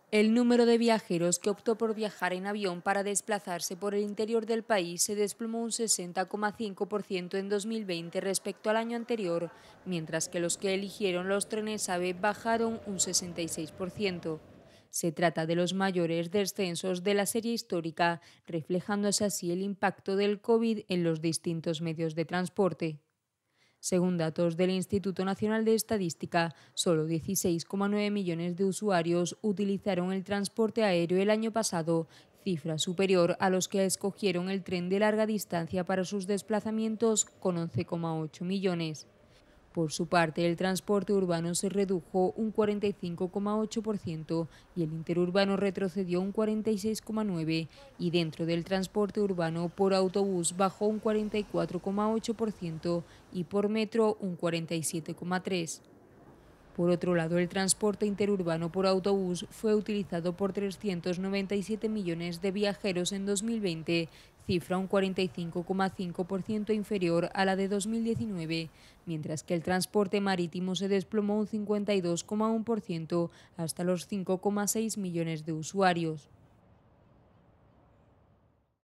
El número de viajeros que optó por viajar en avión para desplazarse por el interior del país se desplomó un 60,5% en 2020 respecto al año anterior, mientras que los que eligieron los trenes AVE bajaron un 66%. Se trata de los mayores descensos de la serie histórica, reflejándose así el impacto del COVID en los distintos medios de transporte. Según datos del Instituto Nacional de Estadística, solo 16,9 millones de usuarios utilizaron el transporte aéreo el año pasado, cifra superior a los que escogieron el tren de larga distancia para sus desplazamientos, con 11,8 millones. Por su parte, el transporte urbano se redujo un 45,8% y el interurbano retrocedió un 46,9%, y dentro del transporte urbano por autobús bajó un 44,8% y por metro un 47,3%. Por otro lado, el transporte interurbano por autobús fue utilizado por 397 millones de viajeros en 2020, cifra un 45,5% inferior a la de 2019, mientras que el transporte marítimo se desplomó un 52,1% hasta los 5,6 millones de usuarios.